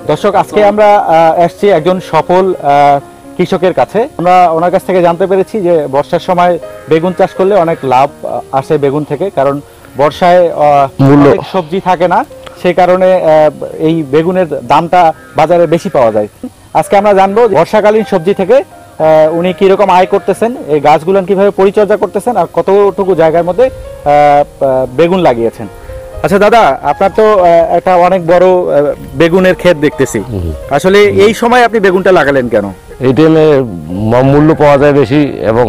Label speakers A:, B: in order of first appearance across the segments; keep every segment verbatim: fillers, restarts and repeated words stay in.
A: দর্শক, আজকে আমরা আসছি একজন সফল কৃষকের কাছে। আমরা ওনার কাছ থেকে জানতে পেরেছি যে বর্ষার সময় বেগুন চাষ করলে অনেক লাভ আসে বেগুন থেকে, কারণ বর্ষায় অনেক সবজি থাকে না, সেই কারণে এই বেগুনের দামটা বাজারে বেশি পাওয়া যায়। আজকে আমরা জানবো বর্ষাকালীন সবজি থেকে উনি কিরকম আয় করতেছেন, এই গাছগুলো কিভাবে পরিচর্যা করতেছেন, আর কতটুকু জায়গার মধ্যে বেগুন লাগিয়েছেন। আচ্ছা দাদা, আপনার তো একটা অনেক বড় বেগুনের ক্ষেত দেখতেছি, আসলে এই সময় আপনি বেগুনটা লাগালেন কেন?
B: এই টাইমে মূল্য পাওয়া যায় বেশি এবং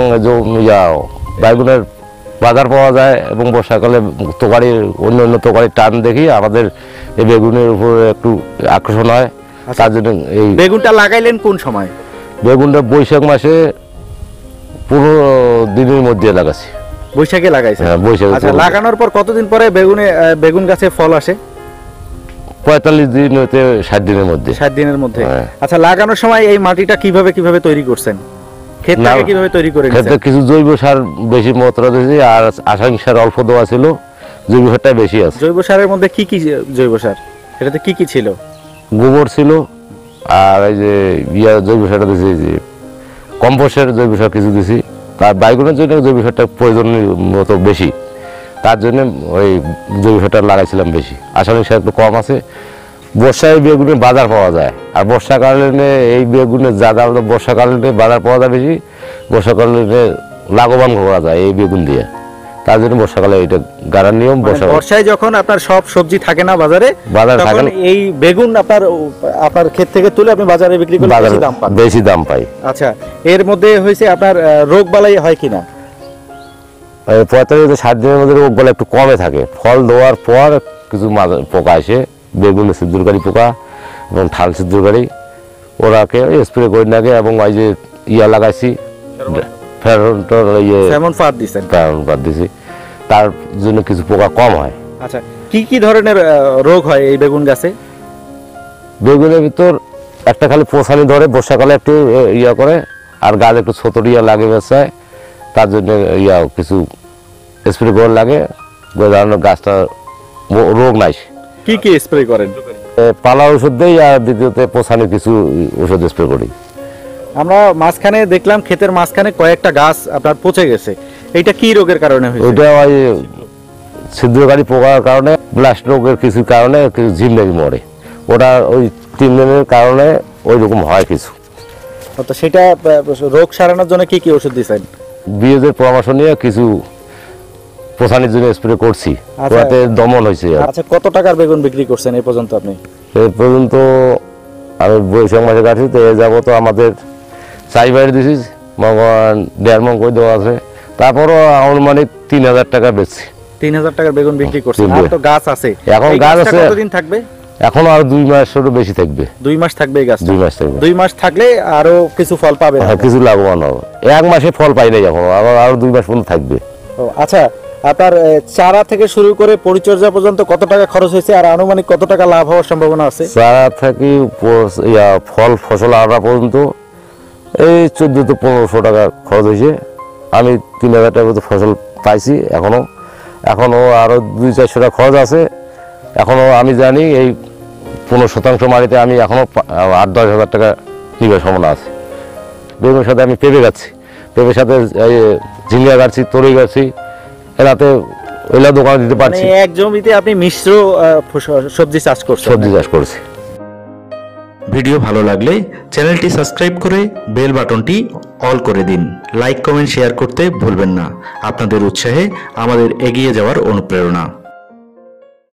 B: বেগুনের বাজার পাওয়া যায়, এবং বর্ষাকালে তরকারি অন্য অন্য তরকারির টান দেখি আমাদের এই বেগুনের উপরে একটু আকর্ষণ হয়। তার জন্য এই
A: বেগুনটা লাগাইলেন কোন সময়?
B: বেগুনটা বৈশাখ মাসে পুরো দিনের মধ্যে লাগাচ্ছি।
A: বৈশাখে লাগাইছে?
B: হ্যাঁ, বৈশাখে।
A: আচ্ছা, লাগানোর পর কতদিন পরে বেগুনে বেগুন গাছে ফল আসে?
B: পঁয়তাল্লিশ দিন হতে ষাট দিনের মধ্যে।
A: ষাট দিনের মধ্যে। আচ্ছা, লাগানোর সময় এই মাটিটা কিভাবে কিভাবে তৈরি করছেন? ক্ষেতটাকে কিভাবে তৈরি করে নিয়েছেন?
B: ক্ষেতে কিছু জৈব সার বেশি মাত্রা দিয়েছি, আর রাসায়নিক সার অল্প দেওয়া ছিল, জৈব সারটা বেশি আছে।
A: জৈব সারের মধ্যে কি কি জৈব সার, এটাতে কি কি ছিল?
B: গোবর ছিল, আর এই যে ইয়া জৈব সারটা দিয়েছি, যে কম্পোস্টের জৈব সার কিছু দিয়েছি। তার বাইগুনের জন্য জৈব সারটা প্রয়োজনীয় মতো বেশি, তার জন্য ওই জৈব সারটা লাগাইছিলাম বেশি। রাসায়নিক সার একটু কম আছে। বর্ষায় বেগুনের বাজার পাওয়া যায়, আর বর্ষাকালীনে এই বেগুনের জায়গা বর্ষাকালীনে বাজার পাওয়া যায় বেশি, বর্ষাকালীনে লাভবান করা যায় এই বেগুন দিয়ে। তার জন্য বর্ষাকালে এটা গাড়ার নিয়ম।
A: বর্ষায় যখন আপনার সব সবজি থাকে না বাজারে,
B: বাজার থাকে না,
A: এই বেগুন আপনার আপনার ক্ষেত থেকে তুলে আপনি বাজারে বিক্রি করলে বেশি দাম পান।
B: বেশি দাম পাই।
A: আচ্ছা, এর মধ্যে হয়েছে আপনার রোগ বালাই হয় কিনা?
B: পঁয়তাল্লিশ ষাট দিনের মধ্যে রোগ বালাই একটু কমে থাকে। ফল দেওয়ার পর কিছু পোকা আসে, বেগুনে সিদ্ধুরকারী পোকা এবং ঠাল সিদ্ধুরকারী, ওরাকে স্প্রে করে নাগে। এবং ওই যে ইয়া লাগাইছি, তার জন্য কিছু পোকা কম হয়।
A: আচ্ছা, কি কি ধরনের রোগ হয় এই বেগুন গাছে?
B: বেগুনের ভিতর একটা খালি পোষানি ধরে, বর্ষাকালে একটু ইয়া করে, আর গাছ একটু ছোট ইয়া লাগে বেচায়, তার জন্য ইয়া কিছু স্প্রে করে লাগে, গাছটা রোগ নাই।
A: কি কি স্প্রে করেন?
B: পালা ওষুধ দেই, আর দ্বিতীয়তে পোষানি কিছু ওষুধ স্প্রে করি।
A: আমরা মাঝখানে দেখলাম ক্ষেতের মাঝখানে কয়েকটা গাছ আপনার পচে গেছে, এইটা কি রোগের কারণে হয়েছে?
B: ওইটা ওই ছিদ্রকারী পোকার কারণে, ব্লাস্ট রোগের কিছু কারণে কিছু ঝিমলেগি মরে, ওটা ওই তিন দিনের কারণে ওই রকম হয় কিছু।
A: তো সেটা রোগ সারানোর জন্য কি কি ওষুধ দিয়েছেন?
B: বিএসের পরামর্শ নিয়ে কিছু পোষানির জন্য স্প্রে করছি, ওটাতে দমন হয়েছে।
A: আচ্ছা, কত টাকার বেগুন বিক্রি করছেন এই পর্যন্ত আপনি?
B: এই পর্যন্ত আমি বৈশাখ মাসে কাটছি, তো এ যাবো তো আমাদের চাই বাইরে দিছি, দেড় মন করে দেওয়া আছে, তারপরও আনুমানিক তিন হাজার টাকা বেচছি।
A: তিন হাজার টাকার বেগুন বিক্রি করছেন। আর তো গাছ আছে,
B: এখন গাছ আছে,
A: কতদিন থাকবে?
B: এখন আর দুই মাসেরও বেশি থাকবে।
A: দুই মাস থাকবে এই গাছ?
B: দুই মাস থাকবে।
A: দুই মাস থাকলে আরো কিছু ফল পাবে?
B: হ্যাঁ, কিছু লাভবান হবে। এক মাসে ফল পাই নাই, এখন আবার আরো দুই মাস পর্যন্ত থাকবে।
A: আচ্ছা, আপনার চারা থেকে শুরু করে পরিচর্যা পর্যন্ত কত টাকা খরচ হয়েছে, আর আনুমানিক কত টাকা লাভ হওয়ার সম্ভাবনা আছে?
B: চারা থেকে ফল ফসল আনা পর্যন্ত এই চোদ্দ তো পনেরোশো টাকা খরচ হয়েছে। আমি তিন হাজার টাকা মতো ফসল পাইছি এখনো, এখনো আরো দুই চারশো টাকা খরচ আছে। এখনো আমি জানি এই পনেরো শতাংশ মাটিতে আমি এখনো আট দশ হাজার টাকা নিবার সম্ভাবনা আছে। বেগুনের সাথে আমি পেঁপে গাচ্ছি, পেঁপের সাথে ঝিঙ্গা গাচ্ছি, তরই গাচ্ছি, এলাতে ওইলা দোকানে দিতে পারছি।
A: এক জমিতে আপনি মিশ্র সবজি চাষ করছেন?
B: সবজি চাষ করছি।
C: ভিডিও ভালো লাগলে চ্যানেলটি সাবস্ক্রাইব করে বেল বাটনটি অল করে দিন। লাইক কমেন্ট শেয়ার করতে ভুলবেন না। আপনাদের উৎসাহে আমাদের এগিয়ে যাওয়ার অনুপ্রেরণা।